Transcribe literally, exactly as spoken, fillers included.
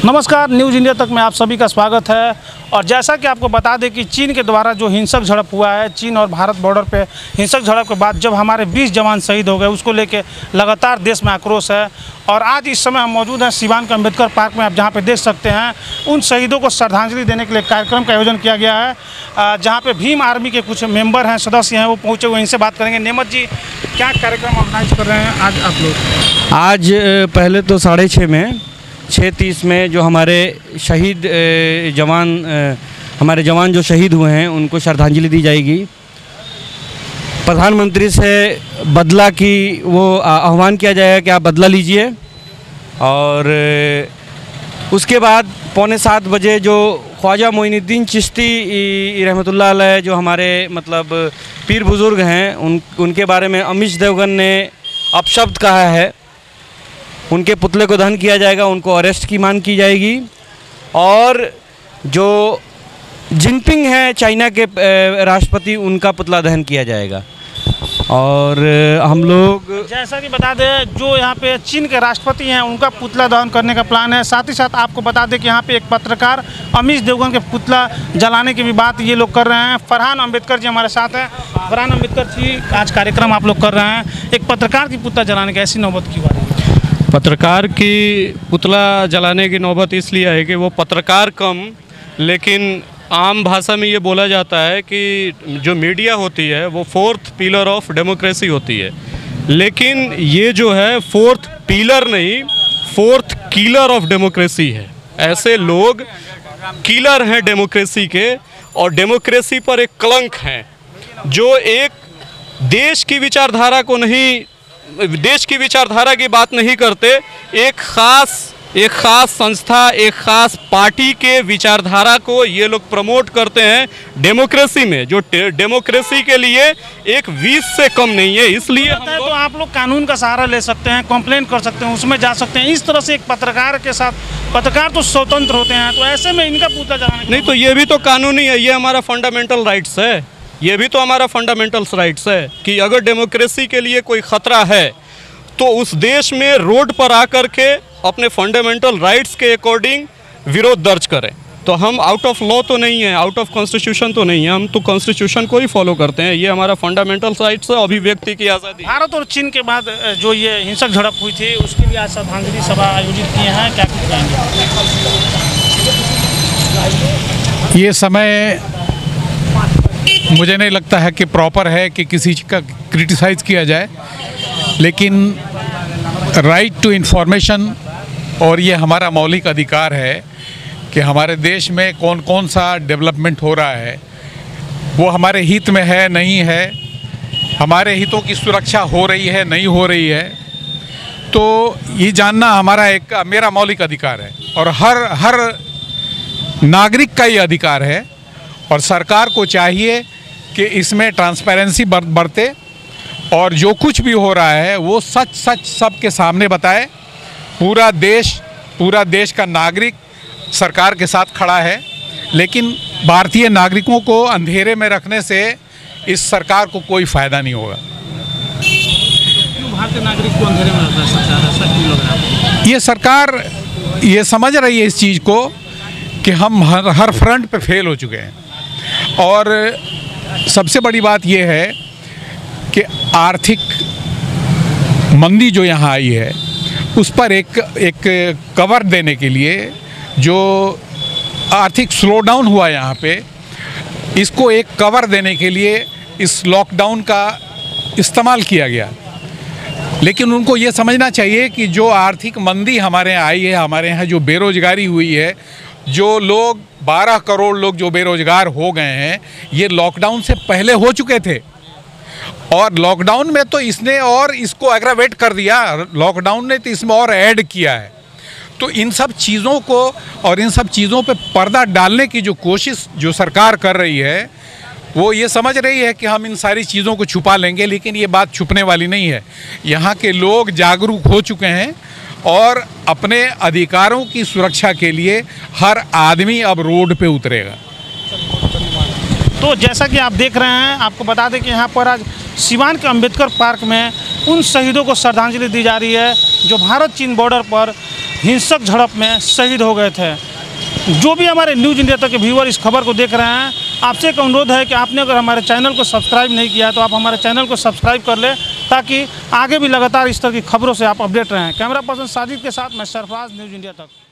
नमस्कार, news India तक में आप सभी का स्वागत है। और जैसा कि आपको बता दें कि चीन के द्वारा जो हिंसक झड़प हुआ है, चीन और भारत बॉर्डर पे हिंसक झड़प के बाद जब हमारे बीस जवान शहीद हो गए, उसको लेके लगातार देश में आक्रोश है। और आज इस समय हम मौजूद हैं सीवान के अम्बेडकर पार्क में। आप जहाँ पे देख सकते हैं उन शहीदों को श्रद्धांजलि देने के लिए कार्यक्रम का आयोजन किया गया है, जहाँ पे भीम आर्मी के कुछ मेंबर हैं, सदस्य हैं, वो पहुँचे हुए, इनसे बात करेंगे। नेमत जी, क्या कार्यक्रम ऑर्गेनाइज कर रहे हैं आज आप लोग? आज पहले तो साढ़े छः में छः तीस में जो हमारे शहीद जवान हमारे जवान जो शहीद हुए हैं उनको श्रद्धांजलि दी जाएगी। प्रधानमंत्री से बदला की वो आह्वान किया जाएगा कि आप बदला लीजिए। और उसके बाद पौने सात बजे जो ख्वाजा मोइनुद्दीन चिश्ती रहमतुल्लाह अलैह जो हमारे मतलब पीर बुज़ुर्ग हैं, उन उनके बारे में अमीश देवगन ने अपशब्द कहा है, उनके पुतले को दहन किया जाएगा, उनको अरेस्ट की मांग की जाएगी। और जो जिनपिंग हैं चाइना के राष्ट्रपति, उनका पुतला दहन किया जाएगा। और हम लोग जैसा कि बता दें, जो यहाँ पे चीन के राष्ट्रपति हैं उनका पुतला दहन करने का प्लान है। साथ ही साथ आपको बता दें कि यहाँ पे एक पत्रकार अमीश देवगन के पुतला जलाने की भी बात ये लोग कर रहे हैं। फरहान अम्बेडकर जी हमारे साथ हैं। फरहान अम्बेडकर जी, आज कार्यक्रम आप लोग कर रहे हैं, एक पत्रकार की पुतला जलाने की ऐसी नौबत क्यों आ रही है? पत्रकार की पुतला जलाने की नौबत इसलिए है कि वो पत्रकार कम, लेकिन आम भाषा में ये बोला जाता है कि जो मीडिया होती है वो फोर्थ पिलर ऑफ डेमोक्रेसी होती है। लेकिन ये जो है फोर्थ पिलर नहीं, फोर्थ किलर ऑफ डेमोक्रेसी है। ऐसे लोग किलर हैं डेमोक्रेसी के, और डेमोक्रेसी पर एक कलंक हैं, जो एक देश की विचारधारा को नहीं देश की विचारधारा की बात नहीं करते, एक ख़ास एक ख़ास संस्था, एक ख़ास पार्टी के विचारधारा को ये लोग प्रमोट करते हैं डेमोक्रेसी में, जो डेमोक्रेसी के लिए एक विष से कम नहीं है। इसलिए हम तो आप लोग कानून का सहारा ले सकते हैं, कंप्लेंट कर सकते हैं, उसमें जा सकते हैं। इस तरह से एक पत्रकार के साथ, पत्रकार तो स्वतंत्र होते हैं, तो ऐसे में इनका पुतला जलाने नहीं, तो ये भी तो कानूनी है, ये हमारा फंडामेंटल राइट्स है। ये भी तो हमारा फंडामेंटल राइट्स है कि अगर डेमोक्रेसी के लिए कोई ख़तरा है तो उस देश में रोड पर आकर के अपने फंडामेंटल राइट्स के अकॉर्डिंग विरोध दर्ज करें। तो हम आउट ऑफ लॉ तो नहीं है, आउट ऑफ कॉन्स्टिट्यूशन तो नहीं है, हम तो कॉन्स्टिट्यूशन को ही फॉलो करते हैं। ये हमारा फंडामेंटल राइट्स है, अभिव्यक्ति की आज़ादी। भारत और चीन के बाद जो ये हिंसक झड़प हुई थी, उसके लिए आज श्रद्धांजलि सभा आयोजित किए हैं, क्या कहेंगे? ये समय मुझे नहीं लगता है कि प्रॉपर है कि किसी का क्रिटिसाइज़ किया जाए, लेकिन राइट टू इन्फॉर्मेशन और ये हमारा मौलिक अधिकार है कि हमारे देश में कौन कौन सा डेवलपमेंट हो रहा है, वो हमारे हित में है नहीं है, हमारे हितों की सुरक्षा हो रही है नहीं हो रही है, तो ये जानना हमारा एक मेरा मौलिक अधिकार है। और हर हर नागरिक का ये अधिकार है। और सरकार को चाहिए कि इसमें ट्रांसपेरेंसी बरते और जो कुछ भी हो रहा है वो सच सच सबके सामने बताए। पूरा देश पूरा देश का नागरिक सरकार के साथ खड़ा है, लेकिन भारतीय नागरिकों को अंधेरे में रखने से इस सरकार को कोई फ़ायदा नहीं होगा। क्यों भारतीय नागरिक को अंधेरे में रखना सरकार? ऐसा क्यों लग रहा है? ये सरकार ये समझ रही है इस चीज़ को कि हम हर हर फ्रंट पे फेल हो चुके हैं। और सबसे बड़ी बात यह है कि आर्थिक मंदी जो यहाँ आई है उस पर एक एक कवर देने के लिए, जो आर्थिक स्लोडाउन हुआ यहाँ पे, इसको एक कवर देने के लिए इस लॉकडाउन का इस्तेमाल किया गया। लेकिन उनको ये समझना चाहिए कि जो आर्थिक मंदी हमारे यहाँ आई है, हमारे यहाँ जो बेरोजगारी हुई है, जो लोग बारह करोड़ लोग जो बेरोजगार हो गए हैं, ये लॉकडाउन से पहले हो चुके थे। और लॉकडाउन में तो इसने और इसको एग्रावेट कर दिया, लॉकडाउन ने तो इसमें और ऐड किया है। तो इन सब चीज़ों को और इन सब चीज़ों पे पर्दा डालने की जो कोशिश जो सरकार कर रही है, वो ये समझ रही है कि हम इन सारी चीज़ों को छुपा लेंगे, लेकिन ये बात छुपने वाली नहीं है। यहाँ के लोग जागरूक हो चुके हैं और अपने अधिकारों की सुरक्षा के लिए हर आदमी अब रोड पे उतरेगा। तो जैसा कि आप देख रहे हैं, आपको बता दें कि यहाँ पर आज सीवान के अम्बेडकर पार्क में उन शहीदों को श्रद्धांजलि दी जा रही है जो भारत चीन बॉर्डर पर हिंसक झड़प में शहीद हो गए थे। जो भी हमारे न्यूज़ इंडिया तक के व्यूअर इस खबर को देख रहे हैं, आपसे एक अनुरोध है कि आपने अगर हमारे चैनल को सब्सक्राइब नहीं किया है तो आप हमारे चैनल को सब्सक्राइब कर लें, ताकि आगे भी लगातार इस तरह की खबरों से आप अपडेट रहें। कैमरा पर्सन साजिद के साथ मैं सरफराज, न्यूज़ इंडिया तक।